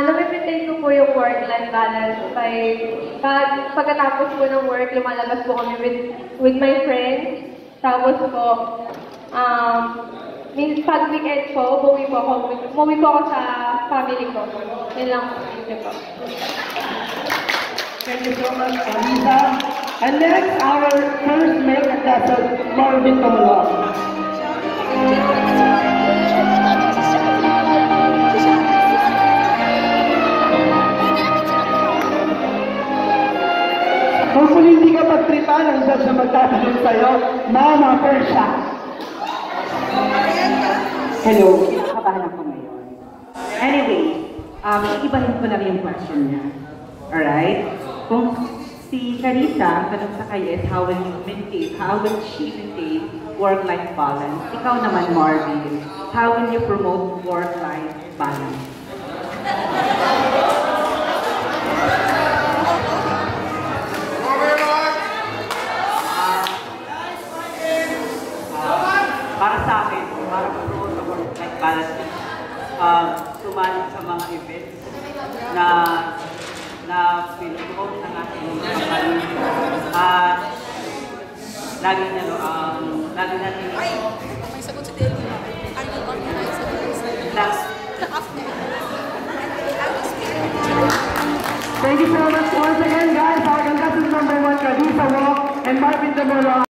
Na-maintain ko po yung work-life balance by pagkatapos po ng work, lumalabas po kami with my friends. Tapos po, pag weekend po, umuwi po ako sa family ko. Yun lang po. Thank you po. Thank you so much, Alisa. And next, our first male contestant, Marvin Tomolong. Hopefully, hindi ka pagtripan ang judge na magtatanong sa'yo, Mama Persha. Hello, kinakabahan ako ngayon. Anyway, ibahin ko lang yung question niya. Alright? Kung si Carissa, tanong sa kanya is how will she maintain work-life balance? Ikaw naman, Marvin, how will you promote work-life balance? Para sa akin, para promote sa work-life balance, sumali sa mga events na pinupromote ng ating company. Lagi natin may sagot si Delhi. Are you organizing Thank you so much once again, guys. Our contestant number 1, Carissa Walk and Marvin Tomolong.